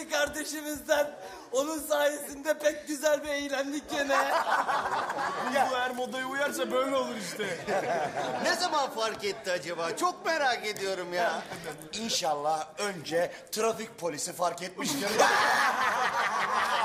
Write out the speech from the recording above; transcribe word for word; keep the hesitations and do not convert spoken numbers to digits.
eğlendi kardeşimizden. Onun sayesinde pek güzel bir eğlendik gene. Bu eğer modaya uyarsa böyle olur işte. Ne zaman fark etti acaba? Çok merak ediyorum ya. İnşallah önce trafik polisi fark etmiştir.